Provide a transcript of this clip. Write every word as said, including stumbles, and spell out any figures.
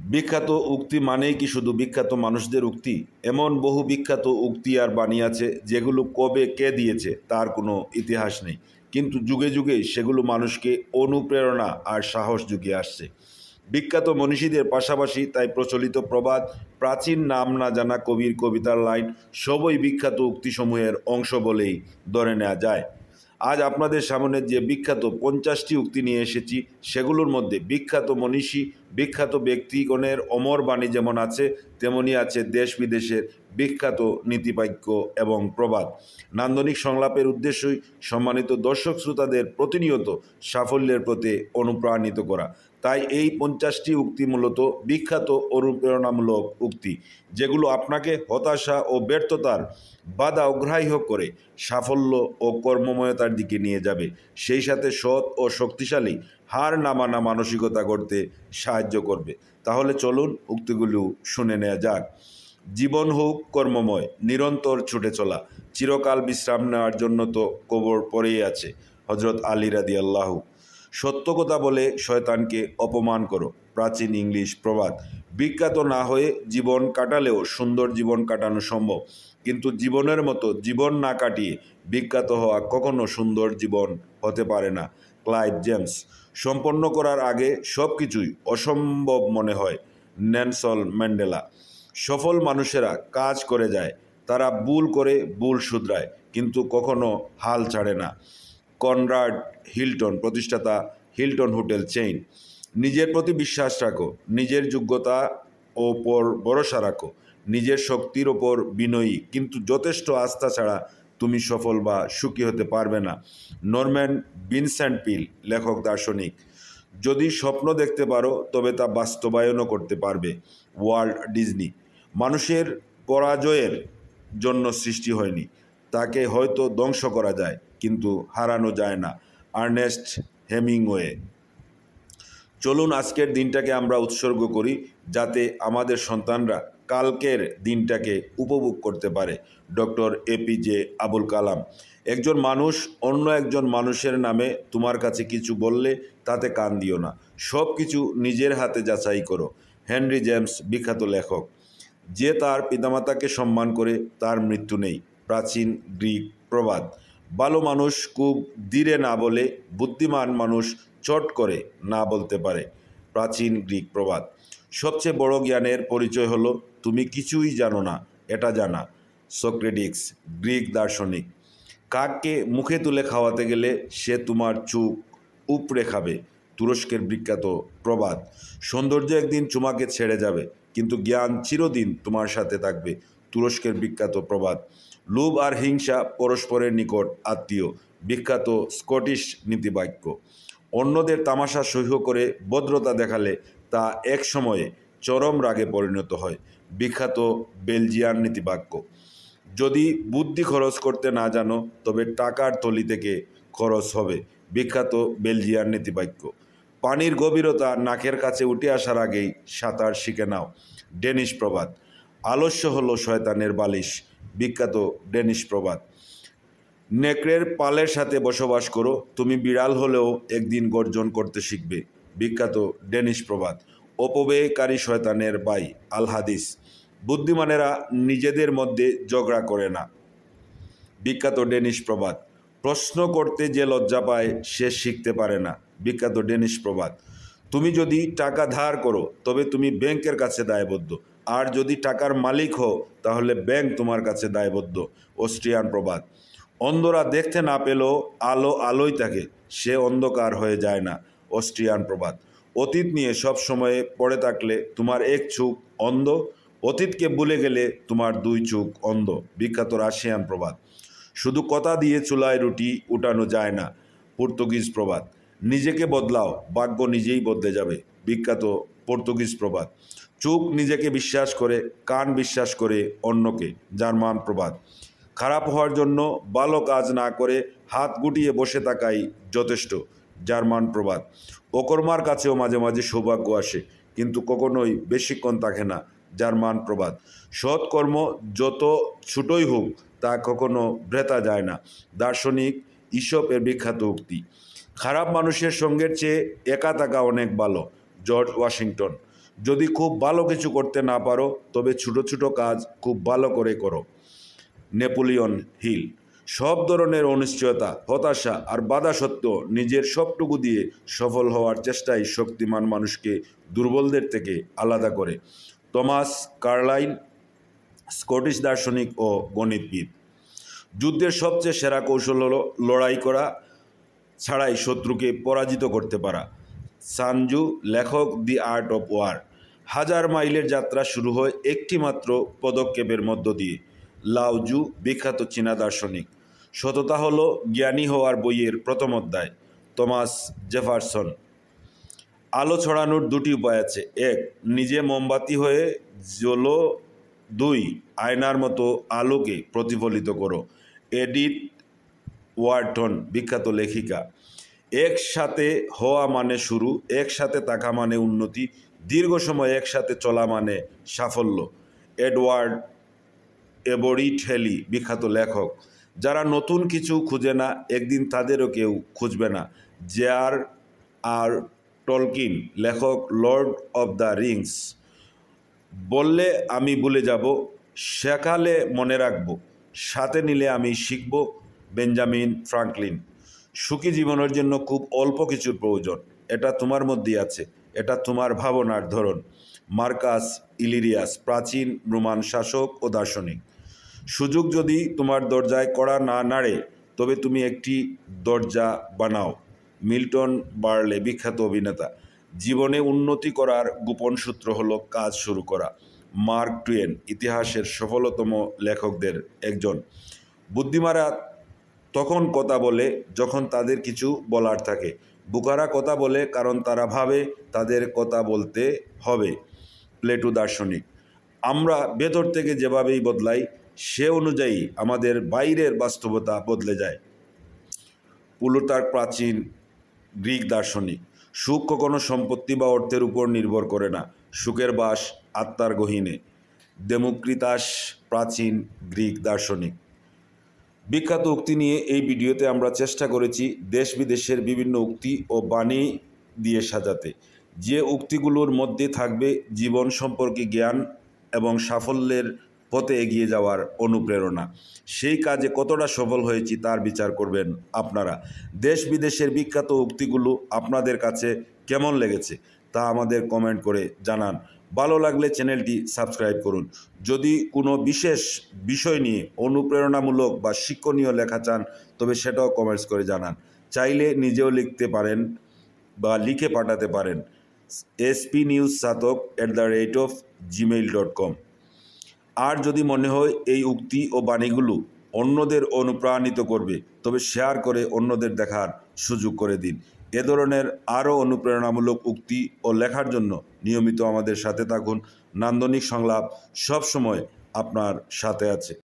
বিখ্যাত উক্তি মানেই কি শুধু বিখ্যাত মানুষদের উক্তি? এমন বহু বিখ্যাত উক্তি আর বাণী আছে যেগুলো কবে কে দিয়েছে তার কোনো ইতিহাস নেই, কিন্তু যুগে যুগে সেগুলো মানুষকে অনুপ্রেরণা আর সাহস জুগিয়ে আসছে। বিখ্যাত মনীষীদের পাশাপাশি তাই প্রচলিত প্রবাদ, প্রাচীন নাম না জানা কবির কবিতার লাইন সবই বিখ্যাত উক্তিসমূহের অংশ বলেই ধরে নেওয়া যায়। আজ আপনাদের সামনে যে বিখ্যাত পঞ্চাশটি উক্তি নিয়ে এসেছি, সেগুলোর মধ্যে বিখ্যাত মনীষী, বিখ্যাত ব্যক্তিগণের অমর বাণী যেমন আছে, তেমনি আছে দেশ বিদেশের বিখ্যাত নীতিবাক্য এবং প্রবাদ। নান্দনিক সংলাপের উদ্দেশ্যই সম্মানিত দর্শক শ্রোতাদের প্রতিনিয়ত সাফল্যের প্রতি অনুপ্রাণিত করা। তাই এই পঞ্চাশটি উক্তি মূলত বিখ্যাত অনুপ্রেরণামূলক উক্তি, যেগুলো আপনাকে হতাশা ও ব্যর্থতার বাধা অগ্রাহ্য করে সাফল্য ও কর্মময়তার দিকে নিয়ে যাবে, সেই সাথে সৎ ও শক্তিশালী হার না মানা মানসিকতা গড়তে সাহায্য করবে। তাহলে চলুন উক্তিগুলো শুনে নেওয়া যাক। জীবন হোক কর্মময়, নিরন্তর ছুটে চলা, চিরকাল বিশ্রাম নেওয়ার জন্য তো কবর পড়েই আছে। হজরত আলী রাদিয়াল্লাহু। সত্য কথা বলে শয়তানকে অপমান করো, প্রাচীন ইংলিশ প্রবাদ। বিখ্যাত না হয়ে জীবন কাটালেও সুন্দর জীবন কাটানো সম্ভব, কিন্তু জীবনের মতো জীবন না কাটিয়ে বিখ্যাত হওয়া কখনো সুন্দর জীবন হতে পারে না। Clive James. সম্পন্ন করার আগে সব কিছুই অসম্ভব মনে হয়। Nelson Mandela. সফল মানুষেরা কাজ করে যায়, তারা ভুল করে ভুল শুধরায়, কিন্তু কখনো হাল ছাড়ে না। কনরাড হিল্টন, প্রতিষ্ঠাতা হিল্টন হোটেল চেইন। নিজের প্রতি বিশ্বাস রাখো, নিজের যোগ্যতা ওপর ভরসা রাখো, নিজের শক্তির ওপর বিনয়ী, কিন্তু যথেষ্ট আস্থা ছাড়া তুমি সফল বা সুখী হতে পারবে না। নরম্যান ভিনসেন্ট পিল, লেখক দার্শনিক। যদি স্বপ্ন দেখতে পারো তবে তা বাস্তবায়নও করতে পারবে। Walt Disney. মানুষের পরাজয়ের জন্য সৃষ্টি হয়নি, তাকে হয়তো ধ্বংস করা যায় কিন্তু হারানো যায় না। Ernest Hemingway. চলুন আজকের দিনটাকে আমরা উৎসর্গ করি, যাতে আমাদের সন্তানরা কালকের দিনটাকে উপভোগ করতে পারে। Doctor APJ Abul Kalam. একজন মানুষ অন্য একজন মানুষের নামে তোমার কাছে কিছু বললে তাতে কান দিও না, সব কিছু নিজের হাতে যাচাই করো। হেনরি জেমস, বিখ্যাত লেখক। যে তার পিতামাতাকে সম্মান করে তার মৃত্যু নেই, প্রাচীন গ্রিক প্রবাদ। ভালো মানুষ খুব ধীরে না বলে, বুদ্ধিমান মানুষ চট করে না বলতে পারে, প্রাচীন গ্রিক প্রবাদ। সবচেয়ে বড় জ্ঞানের পরিচয় হলো তুমি কিছুই জানো না এটা জানা। সক্রেটিস, গ্রিক দার্শনিক। কাককে মুখে তুলে খাওয়াতে গেলে সে তোমার চোখ উপড়ে খাবে, তুরস্কের বিখ্যাত প্রবাদ। সৌন্দর্য একদিন তোমাকে ছেড়ে যাবে, কিন্তু জ্ঞান চিরদিন তোমার সাথে থাকবে, তুরস্কের বিখ্যাত প্রবাদ। লোভ আর হিংসা পরস্পরের নিকট আত্মীয়, বিখ্যাত স্কটিশ নীতিবাক্য। অন্যদের তামাশা সহ্য করে ভদ্রতা দেখালে তা এক সময়ে চরম রাগে পরিণত হয়, বিখ্যাত বেলজিয়ান নীতিবাক্য। যদি বুদ্ধি খরচ করতে না জানো তবে টাকার থলি থেকে খরচ হবে, বিখ্যাত বেলজিয়ান নীতিবাক্য। পানির গভীরতা নাকের কাছে উঠে আসার আগেই সাঁতার শিখে নাও, ডেনিশ প্রবাদ। আলস্য হলো শয়তানের বালিশ, বিখ্যাত ডেনিশ প্রবাদ। নেকড়ের পালের সাথে বসবাস করো, তুমি বিড়াল হলেও একদিন গর্জন করতে শিখবে, বিখ্যাত ডেনিশ প্রবাদ। অপব্যয়কারী শয়তানের ভাই, আল হাদিস। বুদ্ধিমানেরা নিজেদের মধ্যে ঝগড়া করে না, বিখ্যাত ডেনিশ প্রবাদ। প্রশ্ন করতে যে লজ্জা পায় সে শিখতে পারে না, বিখ্যাত ডেনিশ প্রবাদ। তুমি যদি টাকা ধার করো তবে তুমি ব্যাংকের কাছে দায়বদ্ধ, আর যদি টাকার মালিক হও তাহলে ব্যাংক তোমার কাছে দায়বদ্ধ, অস্ট্রিয়ান প্রবাদ। অন্ধরা দেখতে না পেলেও আলো আলোই থাকে, সে অন্ধকার হয়ে যায় না, অস্ট্রিয়ান প্রবাদ। অতীত নিয়ে সব সময়ে পড়ে থাকলে তোমার এক চোখ অন্ধ, অতীতকে ভুলে গেলে তোমার দুই চোখ অন্ধ, বিখ্যাত রাশিয়ান প্রবাদ। শুধু কথা দিয়ে চুলায় রুটি উঠানো যায় না, পর্তুগিজ প্রবাদ। নিজেকে বদলাও, ভাগ্য নিজেই বদলে যাবে, বিখ্যাত পর্তুগিজ প্রবাদ। চোখ নিজেকে বিশ্বাস করে, কান বিশ্বাস করে অন্যকে, জার্মান প্রবাদ। খারাপ হওয়ার জন্য ভালো কাজ না করে হাত গুটিয়ে বসে থাকাই যথেষ্ট, জার্মান প্রবাদ। অকর্মার কাছেও মাঝে মাঝে সৌভাগ্য আসে, কিন্তু কখনোই বেশিক্ষণ থাকে না, জার্মান প্রবাদ। সৎকর্ম যত ছোটই হোক তা কখনো ভ্রেতা যায় না, দার্শনিক ঈশপের বিখ্যাত উক্তি। খারাপ মানুষের সঙ্গের চেয়ে একা থাকা অনেক ভালো, জর্জ ওয়াশিংটন। যদি খুব ভালো কিছু করতে না পারো তবে ছোটো ছোটো কাজ খুব ভালো করে করো। Napoleon Hill. সব ধরনের অনিশ্চয়তা, হতাশা আর বাধা সত্ত্বেও নিজের সবটুকু দিয়ে সফল হওয়ার চেষ্টাই শক্তিমান মানুষকে দুর্বলদের থেকে আলাদা করে। টমাস কার্লাইল, স্কটিশ দার্শনিক ও গণিতবিদ। যুদ্ধের সবচেয়ে সেরা কৌশল হলো লড়াই করা ছাড়াই শত্রুকে পরাজিত করতে পারা। সানজু, লেখক দি আর্ট অফ ওয়ার। হাজার মাইলের যাত্রা শুরু হয় একটি মাত্র পদক্ষেপের মধ্য দিয়ে। লাওজু, বিখ্যাত চীনা দার্শনিক। সততা হলো জ্ঞানী হওয়ার বইয়ের প্রথম অধ্যায়। Thomas Jefferson. আলো ছড়ানোর দুটি উপায় আছে। এক, নিজে মোমবাতি হয়ে জ্বলো। দুই, আয়নার মতো আলোকে প্রতিফলিত করো। এডিথ ওয়ারটন, বিখ্যাত লেখিকা। একসাথে হওয়া মানে শুরু, একসাথে থাকা মানে উন্নতি, দীর্ঘ সময় একসাথে চলা মানে সাফল্য। এডওয়ার্ড এবরিট হেলি, বিখ্যাত লেখক। যারা নতুন কিছু খুঁজে না একদিন তাদেরও কেউ খুঁজবে না। জেআর আর টলকিন, লেখক লর্ড অব দ্য রিংস। বললে আমি ভুলে যাব, শেখালে মনে রাখব, সাথে নিলে আমি শিখব। Benjamin Franklin. সুখী জীবনের জন্য খুব অল্প কিছুর প্রয়োজন। এটা তোমার মধ্যেই আছে, এটা তোমার ভাবনার ধরন। মার্কাস ইলিরিয়াস, প্রাচীন রোমান শাসক ও দার্শনিক। সুযোগ যদি তোমার দরজায় কড়া না নাড়ে তবে তুমি একটি দরজা বানাও। মিল্টন বার্লে, বিখ্যাত অভিনেতা। জীবনে উন্নতি করার গোপন সূত্র হলো কাজ শুরু করা। মার্ক টুয়েন, ইতিহাসের সফলতম লেখকদের একজন। বুদ্ধিমারা তখন কথা বলে যখন তাদের কিছু বলার থাকে। বোকারা কথা বলে কারণ তারা ভাবে তাদের কথা বলতে হবে। প্লেটো দার্শনিক। আমরা ভেতর থেকে যেভাবেই বদলাই সে অনুযায়ী আমাদের বাইরের বাস্তবতা বদলে যায়। প্লুটার্ক, প্রাচীন গ্রিক দার্শনিক। সুখ কখনো সম্পত্তি বা অর্থের উপর নির্ভর করে না, সুখের বাস আত্মার গহীনে। ডেমোক্রিটাস, প্রাচীন গ্রিক দার্শনিক। বিখ্যাত উক্তি নিয়ে এই ভিডিওতে আমরা চেষ্টা করেছি দেশ বিদেশের বিভিন্ন উক্তি ও বাণী দিয়ে সাজাতে, যে উক্তিগুলোর মধ্যে থাকবে জীবন সম্পর্কে জ্ঞান এবং সাফল্যের পথে এগিয়ে যাওয়ার অনুপ্রেরণা। সেই কাজে কতটা সফল হয়েছি তার বিচার করবেন আপনারা। দেশ বিদেশের বিখ্যাত উক্তিগুলো আপনাদের কাছে কেমন লেগেছে তা আমাদের কমেন্ট করে জানান। ভালো লাগলে চ্যানেলটি সাবস্ক্রাইব করুন। যদি কোনো বিশেষ বিষয় নিয়ে অনুপ্রেরণামূলক বা শিক্ষণীয় লেখা চান তবে সেটাও কমেন্টস করে জানান। চাইলে নিজেও লিখতে পারেন বা লিখে পাঠাতে পারেন এসপি নিউজ সাতক at the rate of gmail dot com. আর যদি মনে হয় এই উক্তি ও বাণীগুলো অন্যদের অনুপ্রাণিত করবে তবে শেয়ার করে অন্যদের দেখার সুযোগ করে দিন। এ ধরনের আরও অনুপ্রেরণামূলক উক্তি ও লেখার জন্য নিয়মিত আমাদের সাথে থাকুন। নান্দনিক সংলাপ সবসময় আপনার সাথে আছে।